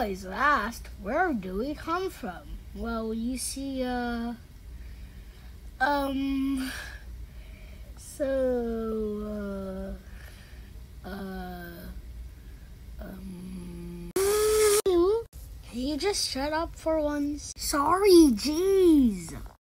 always asked, where do we come from? Well, you see, Can you just shut up for once? Sorry, jeez.